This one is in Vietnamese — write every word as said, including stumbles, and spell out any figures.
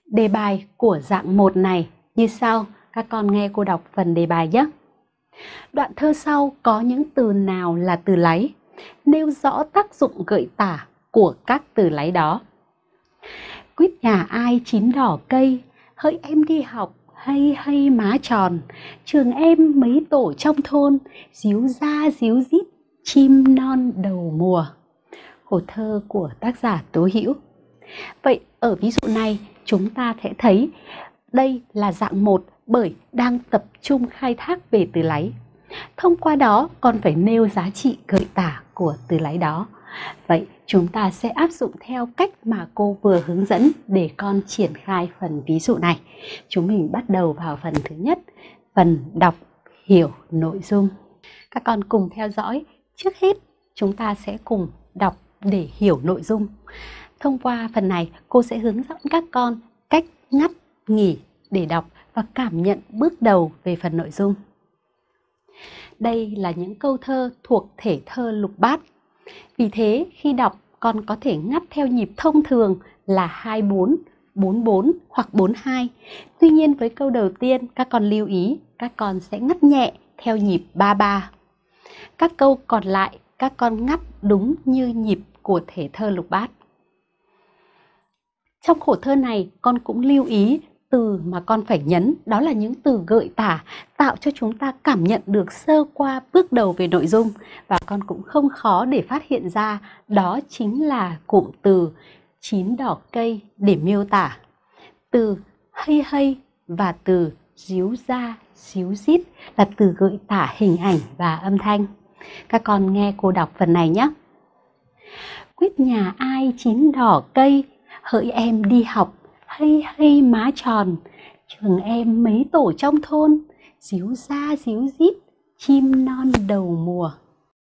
Đề bài của dạng một này như sau, các con nghe cô đọc phần đề bài nhé. Đoạn thơ sau có những từ nào là từ láy? Nêu rõ tác dụng gợi tả của các từ láy đó. Quýt nhà ai chín đỏ cây, hỡi em đi học, hay hay má tròn, trường em mấy tổ trong thôn, díu ra díu dít, chim non đầu mùa. Hồ thơ của tác giả Tố Hữu. Vậy ở ví dụ này chúng ta sẽ thấy đây là dạng một bởi đang tập trung khai thác về từ láy. Thông qua đó con phải nêu giá trị gợi tả của từ láy đó. Vậy chúng ta sẽ áp dụng theo cách mà cô vừa hướng dẫn để con triển khai phần ví dụ này. Chúng mình bắt đầu vào phần thứ nhất, phần đọc hiểu nội dung. Các con cùng theo dõi. Trước hết chúng ta sẽ cùng đọc để hiểu nội dung. Thông qua phần này cô sẽ hướng dẫn các con cách ngắt, nghỉ để đọc và cảm nhận bước đầu về phần nội dung. Đây là những câu thơ thuộc thể thơ lục bát. Vì thế khi đọc con có thể ngắt theo nhịp thông thường là hai bốn, bốn bốn hoặc bốn hai. Tuy nhiên với câu đầu tiên các con lưu ý các con sẽ ngắt nhẹ theo nhịp ba ba. Các câu còn lại các con ngắt đúng như nhịp của thể thơ lục bát. Trong khổ thơ này con cũng lưu ý từ mà con phải nhấn, đó là những từ gợi tả tạo cho chúng ta cảm nhận được sơ qua bước đầu về nội dung, và con cũng không khó để phát hiện ra đó chính là cụm từ chín đỏ cây để miêu tả, từ hay hay và từ díu ra díu dít là từ gợi tả hình ảnh và âm thanh. Các con nghe cô đọc phần này nhé. Quýt nhà ai chín đỏ cây, hỡi em đi học, hay hay má tròn, trường em mấy tổ trong thôn, díu ra díu dít, chim non đầu mùa.